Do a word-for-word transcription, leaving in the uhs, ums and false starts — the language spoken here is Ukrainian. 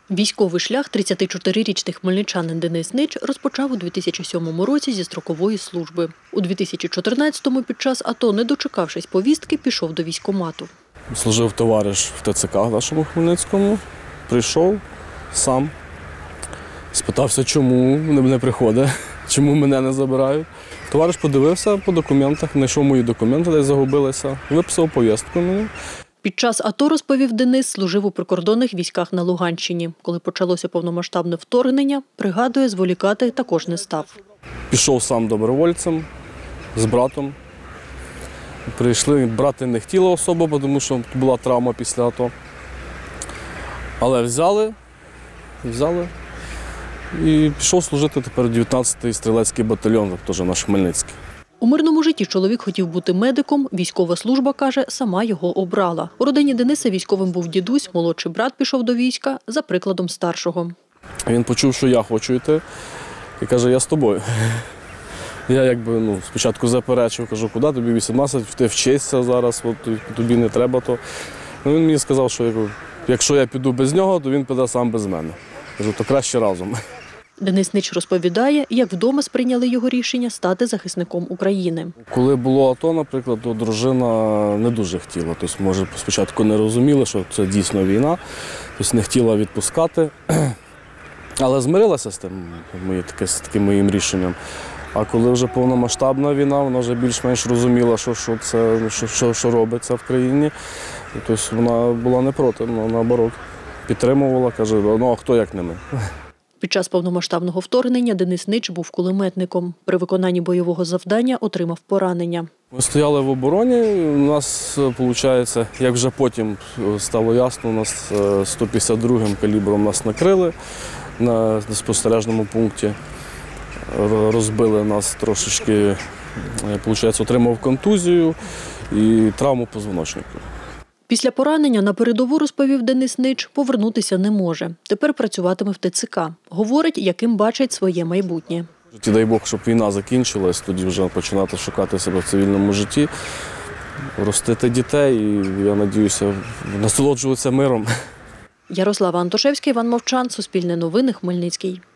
Військовий шлях тридцятичотирирічний хмельничанин Денис Нич розпочав у дві тисячі сьомому році зі строкової служби. У дві тисячі чотирнадцятому під час АТО, не дочекавшись повістки, пішов до військкомату. Служив товариш в ТЦК в нашому Хмельницькому, прийшов сам, спитався, чому не приходить, чому мене не забирають. Товариш подивився по документах, знайшов мої документи, десь загубилися, виписав повістку мені. Під час АТО, розповів Денис, служив у прикордонних військах на Луганщині. Коли почалося повномасштабне вторгнення, пригадує, зволікати також не став. Пішов сам добровольцем з братом. Прийшли, брати не хотіли особо, тому що була травма після АТО. Але взяли, взяли і пішов служити тепер дев'ятнадцятий стрілецький батальйон, теж наш Хмельницький. У мирному житті чоловік хотів бути медиком, військова служба, каже, сама його обрала. У родині Дениса військовим був дідусь, молодший брат пішов до війська за прикладом старшого. Він почув, що я хочу йти, і каже, я з тобою. Я якби ну, спочатку заперечив, кажу, куди тобі вісімнадцять, ти вчишся зараз, от, тобі не треба то. Ну, він мені сказав, що якщо я піду без нього, то він піде сам без мене. Кажу, то краще разом. Денис Нич розповідає, як вдома сприйняли його рішення стати захисником України. Коли було АТО, наприклад, то дружина не дуже хотіла. Тобто, може, спочатку не розуміла, що це дійсно війна, тобто не хотіла відпускати, але змирилася з тим, з таким моїм рішенням. А коли вже повномасштабна війна, вона вже більш-менш розуміла, що, що, це, що, що, що робиться в країні. Тобто вона була не проти, вона наоборот підтримувала, каже, ну а хто як не ми. Під час повномасштабного вторгнення Денис Нич був кулеметником. При виконанні бойового завдання отримав поранення. Ми стояли в обороні, у нас, виходить, як вже потім стало ясно, у нас сто п'ятдесят другим калібром нас накрили на спостережному пункті. Розбили нас трошечки, виходить, отримав контузію і травму позвоночника. Після поранення на передову, розповів Денис Нич, повернутися не може. Тепер працюватиме в ТЦК. Говорить, яким бачить своє майбутнє. Дай Бог, щоб війна закінчилась, тоді вже починати шукати себе в цивільному житті, ростити дітей і, я сподіваюся, насолоджуватися миром. Ярослава Антошевська, Іван Мовчан, Суспільне новини, Хмельницький.